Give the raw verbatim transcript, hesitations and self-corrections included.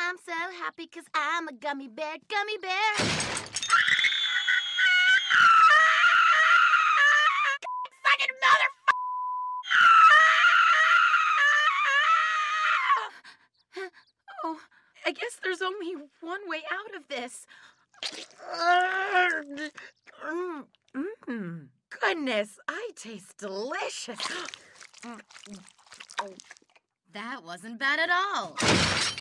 I'm so happy 'cause I'm a gummy bear, gummy bear. Fucking mother. Oh, I guess there's only one way out of this. Mm, mm, goodness, I taste delicious. That wasn't bad at all.